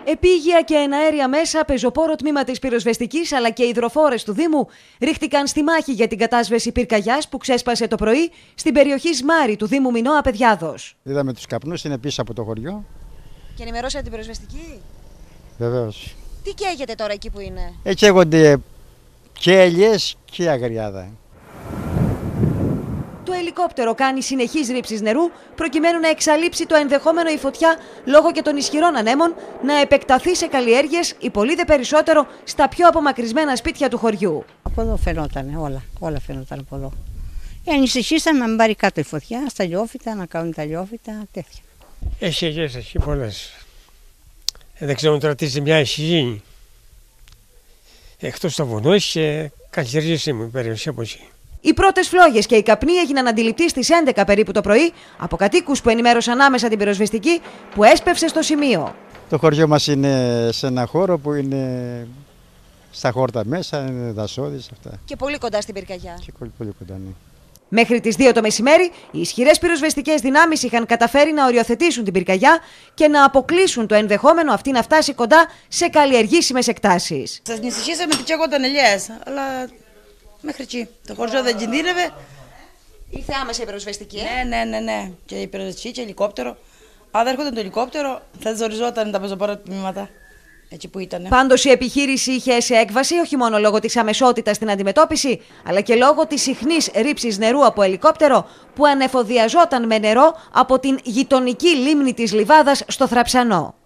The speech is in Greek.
Επίγεια και εναέρια μέσα, πεζοπόρο τμήμα της πυροσβεστικής αλλά και υδροφόρες του Δήμου ρίχτηκαν στη μάχη για την κατάσβεση πυρκαγιάς που ξέσπασε το πρωί στην περιοχή Σμάρι του Δήμου Μινώα Παιδιάδος. Είδαμε τους καπνούς, είναι πίσω από το χωριό. Και ενημερώσατε την πυροσβεστική. Βεβαίως. Τι καίγεται τώρα εκεί που είναι? Καίγονται και ελιές και αγριάδα. Το ελικόπτερο κάνει συνεχείς ρήψεις νερού προκειμένου να εξαλείψει το ενδεχόμενο η φωτιά λόγω και των ισχυρών ανέμων να επεκταθεί σε καλλιέργειες ή πολύ δε περισσότερο στα πιο απομακρυσμένα σπίτια του χωριού. Από εδώ φαινόταν όλα φαινόταν από εδώ. Ανησυχήσαμε να μην πάρει κάτω η φωτιά, στα λιόφυτα, να κάνουν τα λιόφυτα, τέτοια. Έχει αγιές, έχει πολλές. Δεν ξέρω τώρα τι ζημιά έχει γίνει. Εκτός το βουνό και καλλιεργήσει μου η περιοχή από εκεί. Οι πρώτες φλόγες και οι καπνοί έγιναν αντιληπτοί στις 11 περίπου το πρωί από κατοίκους που ενημέρωσαν άμεσα την πυροσβεστική που έσπευσε στο σημείο. Το χωριό μας είναι σε ένα χώρο που είναι στα χόρτα μέσα, είναι δασόδης αυτά. Και πολύ κοντά στην πυρκαγιά. Και πολύ κοντά, ναι. Μέχρι τις 2 το μεσημέρι, οι ισχυρές πυροσβεστικές δυνάμεις είχαν καταφέρει να οριοθετήσουν την πυρκαγιά και να αποκλείσουν το ενδεχόμενο αυτή να φτάσει κοντά σε καλλιεργήσιμες εκτάσεις. Σας νησυχήσαμε ότι καίγονταν ελιές, αλλά μέχρι εκεί. Το χωριό δεν κινδύνευε. Ήρθε άμεσα η πυροσβεστική, Ναι. Και η πυροσβεστική και ελικόπτερο. Αν έρχονταν το ελικόπτερο, θα ζοριζόταν τα πεζοπόρα τμήματα. Έτσι που ήτανε. Πάντως η επιχείρηση είχε σε έκβαση όχι μόνο λόγω της αμεσότητας στην αντιμετώπιση, αλλά και λόγω της συχνής ρήψης νερού από ελικόπτερο που ανεφοδιαζόταν με νερό από την γειτονική λίμνη της Λιβάδας στο Θραψανό.